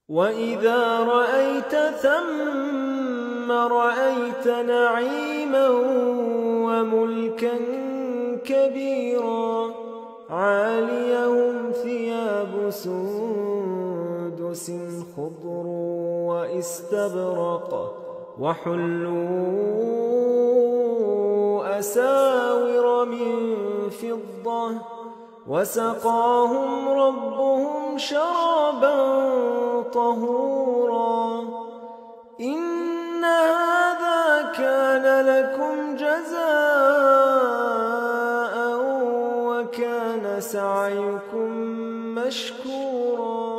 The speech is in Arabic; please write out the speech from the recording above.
وإذا رأيت ثم رأيت نعيما وملكا كبيرا عاليهم ثياب سندس خضر واستبرق وحلوا أساور من فضة وسقاهم ربهم شرابا طهورا إن هذا كان لكم جزاء وكان سعيكم مشكورا